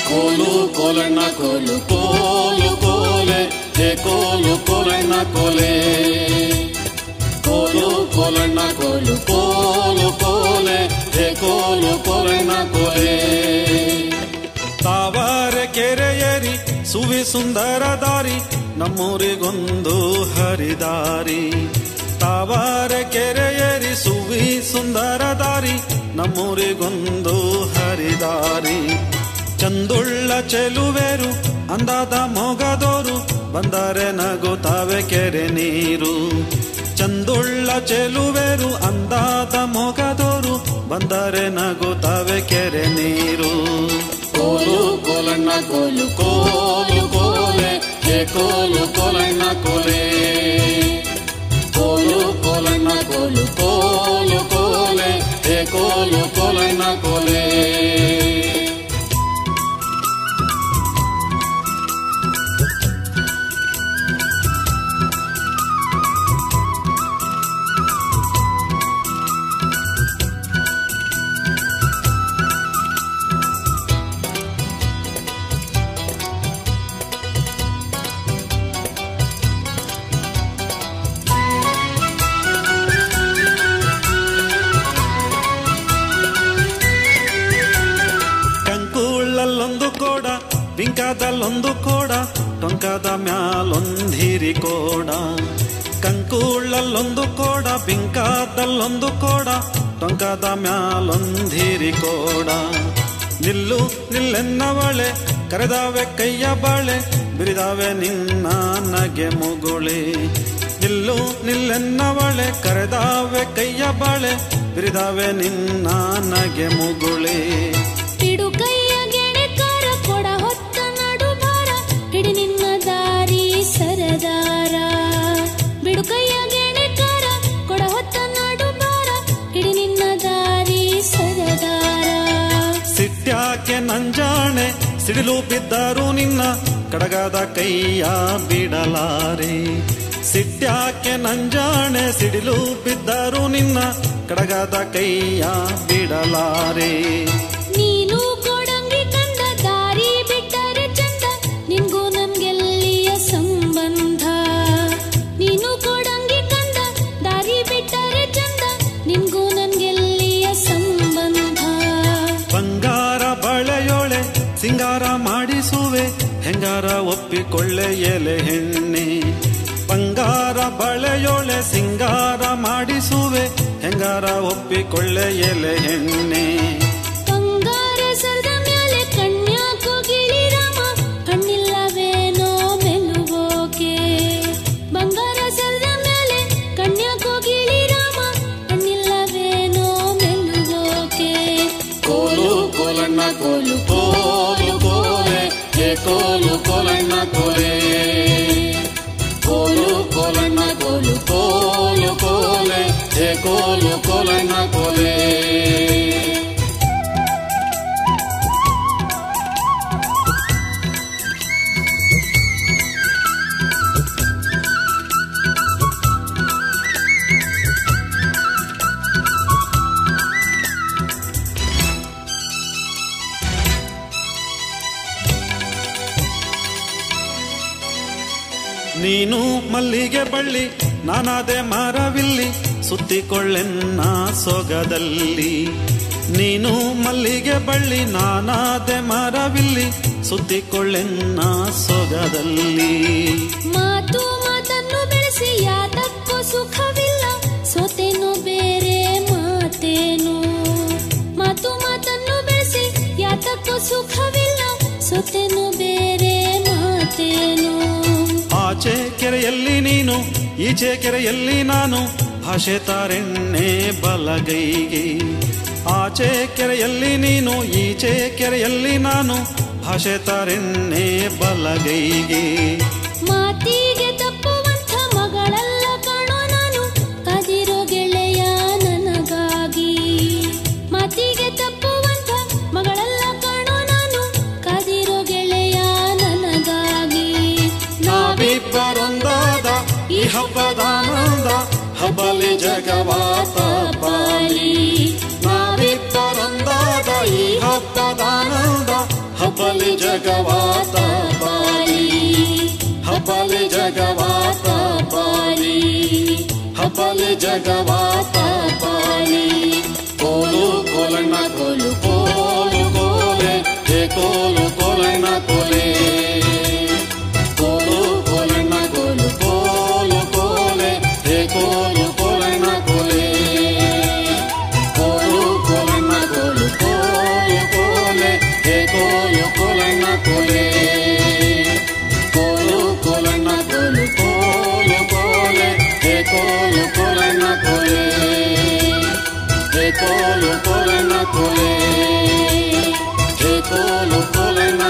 ಕೋಲು ಕೋಲಣ್ಣ ಕೋಲು ಕೋಲು ಕೋಲೆ ಹೇ ಕೋಲು ಕೋಲಣ್ಣ ಕೋಲೆ ಕೋಲು ಕೋಲಣ್ಣ ಕೋಲು ಕೋಲು ಕೋಲೆ ಹೇ ಕೋಲು ಕೋಲಣ್ಣ ಕೋಲೆ ತಾವರೆ ಕೆರೆಯೇರಿ ಸುವಿ ಸುಂದರ ದಾರಿ ನಮ್ಮೂರಿಗೊಂದು ಹರಿದಾರಿ ತಾವರೆ ಕೆರೆಯೇರಿ ಸುವಿ ಸುಂದರ ದಾರಿ ನಮ್ಮೂರಿಗೊಂದು ಹರಿದಾರಿ ಚಂದುಳ್ಳ ಚೆಲುವೇರು ಅಂದಾದ ಮೊಗದೋರು ಬಂದರೆ ನಗುತ್ತಾವೆ ಕೆರೆ ನೀರು ಚಂದುಳ್ಳ ಚೆಲುವೇರು ಅಂದಾದ ಮೊಗದೋರು ಬಂದರೆ ನಗುತ್ತಾವೆ ಕೆರೆ ನೀರು ಕೋಲು ಕೋಲಣ್ಣ ಕೋಲು ಕೋಲು ಕೋಲೆ ಹೇ ಕೋಲು ಕೋಲಣ್ಣ ಕೋಲೆ ಕೋಲು ಕೋಲಣ್ಣ ಕೋಲು ಕೋಲು ಕೋಲೆ ಹೇ ಕೋಲು ಕೋಲಣ್ಣ ಕೋಲೆ ಬಿಂಕದಲ್ಲೊಂದು ಕೋಡ ಟೊಂಕದ ಮ್ಯಾಲೊಂದಿರಿ ಕೋಡ ಕಂಕುಳ್ಳಲ್ಲೊಂದು ಕೋಡ ಬಿಂಕದಲ್ಲೊಂದು ಕೋಡ ಟೊಂಕದ ಮ್ಯಾಲೊಂದಿರಿ ಕೋಡ ನಿಲ್ಲು ನಿಲ್ಲೆನ್ನವಳೆ ಕರೆದಾವೆ ಕೈಯ ಬಾಳೆ ಬಿರಿದಾವೆ ನಿನ್ನ ನಗೆ ಮುಗುಳೆ ನಿಲ್ಲು ನಿಲ್ಲೆನ್ನವಳೆ ಕರೆದಾವೆ ಕೈಯ ಬಾಳೆ ಬಿರಿದಾವೆ ನಿನ್ನ ನಗೆ ಮುಗುಳೆ ಹಿಡಿ ನಿನ್ನ ದಾರಿ ಸರದಾರ ಬಿಡು ಕೈಯ ಗೆಣೆಕಾರ ಕೊಡ ಹೊತ್ತ ನಾಡು ಬಾರ ಹಿಡಿ ನಿನ್ನ ದಾರಿ ಸರದಾರ ಸಿಟ್ಯಾಕೆ ನಂಜಾಣೆ ಸಿಡಿಲು ಬಿದ್ದರು ನಿನ್ನ ಕಡಗದ ಕೈಯ ಬಿಡಲಾರೆ ಸಿಟ್ಯಾಕೆ ನಂಜಾಣೆ ಸಿಡಿಲು ಬಿದ್ದರು ನಿನ್ನ ಕಡಗದ ಕೈಯ ಬಿಡಲಾರೆ ನೀನು ಕೊಡಂಗಿ ಕಂದ ದಾರಿ ಬಿಟ್ಟರೆ ಚಂದ ನಿನ್ಗೂ ನಮ್ಗೆಲ್ಲಿಯ ಸಂಬಂಧ ನೀನು ಕೊಡಂಗಿ ಕಂದ ದಾರಿ ಬಿಟ್ಟರೆ ಚಂದ ನಿನ್ಗೂ ನನ್ಗೆಲ್ಲಿಯ ಸಂಬಂಧ ಬಂಗಾರ ಬಳೆಯೋಳೆ ಸಿಂಗಾರ ಮಾಡಿಸುವೆ ಹೆಂಗಾರ ಒಪ್ಪಿಕೊಳ್ಳೆ ಎಲೆ ಹೆಣ್ಣೆ ಬಂಗಾರ ಬಳೆಯೋಳೆ ಸಿಂಗಾರ ಮಾಡಿಸುವೆ ಹೆಂಗಾರ ಒಪ್ಪಿಕೊಳ್ಳೆ ಎಲೆ ಹೆಣ್ಣೆ ಬಂಗಾರ ಸರದ ಮ್ಯಾಲೆ ಕನ್ಯಾಕೋ ಗಿಳಿರಾಮ ಕಣ್ಣಿಲ್ಲವೇನೋ ಮೆಲುವೋಕೆ ಬಂಗಾರ ಸರದ ಮ್ಯಾಲೆ ಕನ್ಯಾಕೋ ಗಿಳಿರಾಮ ಕಣ್ಣಿಲ್ಲವೇನೋ ಮೆಲುವೋಕೆ ಕೋಲು ಕೋಲಣ್ಣ ಕೋಲು ಕೋಲು ಕೋಲೆ ಹೇ ಕೋಲು ಕೋಲಣ್ಣ ಕೋಲೆ ಕೋಲು ಕೋಲಣ್ಣ ಕೋಲು ಕೋಲು ಕೋಲೆ ಹೇ ಕೋಲು ಕೋಲಣ್ಣ ಕೋಲೆ ನೀನು ಮಲ್ಲಿಗೆ ಬಳ್ಳಿ ನಾನಾದೆ ಮರವಿಲ್ಲಿ ಸುತ್ತಿಕೊಳ್ಳೆನ್ನ ಸೊಗದಲ್ಲಿ ನೀನು ಮಲ್ಲಿಗೆ ಬಳ್ಳಿ ನಾನಾದೆ ಮರವಿಲ್ಲಿ ಸುತ್ತಿಕೊಳ್ಳೆನ್ನ ಸೊಗದಲ್ಲಿ ಮಾತು ಮಾತನ್ನು ಬೆಳೆಸಿ ಯಾತಕ್ಕೂ ಸುಖವಿಲ್ಲ ಸೋತೇನು ಬೇರೆ ಮಾತೇನು ಮಾತು ಮಾತನ್ನು ಬೆಳೆಸಿ ಯಾತಕ್ಕೂ ಸುಖವಿಲ್ಲ ಸೋತೇನು ಬೇರೆ ಮಾತೇನು ಆಚೆ ಕೆರೆಯಲ್ಲಿ ನೀನು ಈಚೆ ಕೆರೆಯಲ್ಲಿ ನಾನು ಭಾಷೆ ತಾರೆಣ್ಣೆ ಬಲಗೈಗೆ ಆಚೆ ಕೆರೆಯಲ್ಲಿ ನೀನು ಈಚೆ ಕೆರೆಯಲ್ಲಿ ನಾನು ಭಾಷೆ ತಾರೆಣ್ಣೆ ಬಲಗೈಗೆ ಮಾತಿಗೆ ತಪ್ಪುವಂಥ ಮಗಳಲ್ಲ ಕಾಣೋ ನಾನು ಕಾದಿರೋ ಗೆಳೆಯ ನನಗಾಗಿ ಮಾತಿಗೆ ತಪ್ಪುವಂಥ ಮಗಳಲ್ಲ ಕಾಣೋ ನಾನು ಕಾದಿರೋ ಗೆಳೆಯ ನನಗಾಗಿ ನಾವಿಬ್ಬರೊಂದಾದ ಈ ಹಬ್ಬದಾನಂದ ಹಬ್ಬಲಿ ಜಗವಾತ ಪಾಲಿ ನಾವಿಬ್ಬರೊಂದಾದ ಈ ಹಬ್ಬದಾನಂದ ಹಬ್ಬಲಿ जगवात पाली हबले जगवात पाली हबले जगवात पाली कोलु कोलना कोलु कोलु कोले हे कोलु कोलना कोले कोलु कोलना कोलु कोलु कोले हे कोलु कोलना कोले कोलु कोलना कोलु कोलु कोले हे कोलु कोलना कोले कोलु कोलना कोलु कोलु कोले हे कोलु कोलना कोले हे कोलु कोलना कोले हे कोलु कोलना